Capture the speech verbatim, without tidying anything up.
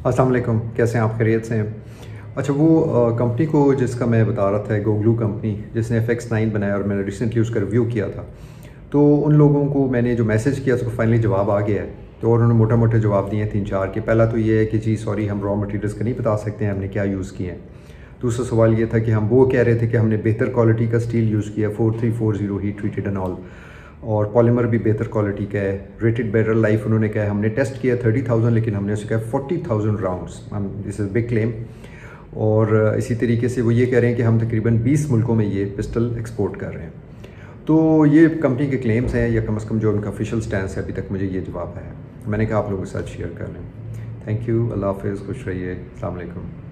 अस्सलाम वालेकुम, कैसे हैं आप? खैरियत से हैं? अच्छा, वो कंपनी को जिसका मैं बता रहा था, गोग्लू कंपनी, जिसने एफ एक्स नाइन बनाया और मैंने रिसेंटली उसका रिव्यू किया था, तो उन लोगों को मैंने जो मैसेज किया उसको फाइनली जवाब आ गया है। तो और उन्होंने मोटा मोटे जवाब दिए तीन चार के। पहला तो ये है कि जी सॉरी, हम रॉ मटेरियल्स का नहीं बता सकते हैं हमने क्या यूज़ किए हैं। दूसरा सवाल ये था कि हम वो कह रहे थे कि हमने बेहतर क्वालिटी का स्टील यूज़ किया, four three four zero heat treated and all, और पॉलीमर भी बेहतर क्वालिटी का है। रेटेड बैरल लाइफ उन्होंने कहा है, हमने टेस्ट किया थर्टी थाउजेंड, लेकिन हमने उसे कहा फोर्टी थाउजेंड राउंड्स। हम दिस इज़ बिग क्लेम। और इसी तरीके से वो ये कह रहे हैं कि हम तकरीबन बीस मुल्कों में ये पिस्टल एक्सपोर्ट कर रहे हैं। तो ये कंपनी के क्लेम्स हैं, या कम अज़ कम जो उनका ऑफिशियल स्टैंस है, अभी तक मुझे ये जवाब है। मैंने कहा आप लोगों के साथ शेयर कर लें। थैंक यू, अल्लाह हाफ़िज़, खुश रहिए, अस्सलाम वालेकुम।